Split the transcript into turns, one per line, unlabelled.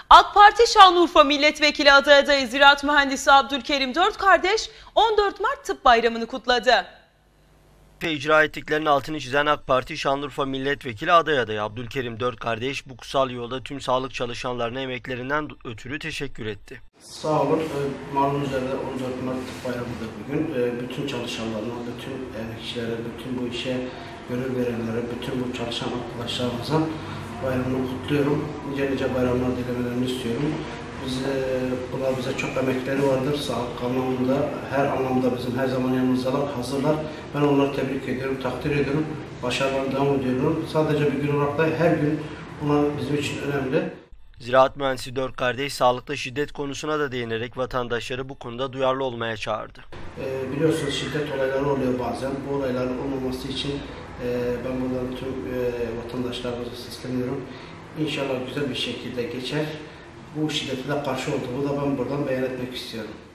AK Parti Şanlıurfa Milletvekili adayı Ziraat Mühendisi Abdülkerim Dörtkardeş 14 Mart Tıp Bayramı'nı kutladı.
İcra ettiklerinin altını çizen AK Parti Şanlıurfa Milletvekili adayı Abdülkerim Dörtkardeş bu kutsal yolda tüm sağlık çalışanlarına emeklerinden ötürü teşekkür etti.
Sağ olun. Malum üzere 14 Mart Tıp Bayramı'dır bugün. Bütün çalışanlarına, bütün emekçilere, bütün bu işe gönül verenlere, bütün bu çalışan arkadaşlarımıza bayramını kutluyorum. Nice bayramlar dilemelerini istiyorum. Bunlar bize çok emekleri vardır. Sağlık anlamında, her anlamda bizim her zaman yanımızdalar, hazırlar. Ben onları tebrik ediyorum, takdir ediyorum. Başarılarına devam ediyorum. Sadece bir gün olarak da her gün bunlar bizim için önemli.
Ziraat Mühendisi Dörtkardeş sağlıkta şiddet konusuna da değinerek vatandaşları bu konuda duyarlı olmaya çağırdı.
Biliyorsunuz şiddet olayları oluyor bazen. Bu olayların olmaması için ben buradan tüm vatandaşlarımıza sesleniyorum. İnşallah güzel bir şekilde geçer. Bu şiddete de karşı olduğumu da ben buradan beyan etmek istiyorum.